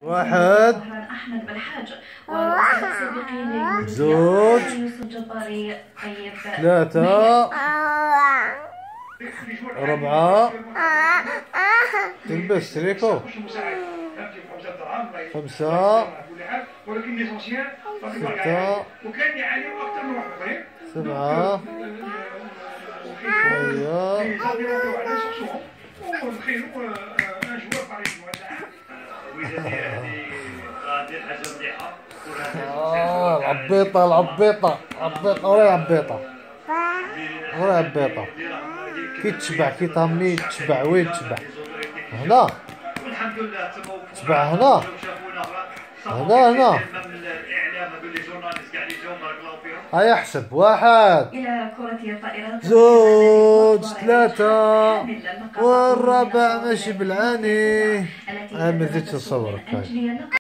واحد أحمد بالحاج والسابقين زوج يوسف الجباري. طيب 3 4 تلبس تريكو 5 6 7 العبيطة العبيطة عبيطة ولا عبيطة ولا عبيطة كي تشبع كي طامي تشبع. وين تشبع؟ هنا تشبع هنا هنا هيا احسب 1 زوج 3 والرابع ماشي بالعاني. ما زدتش نصورك.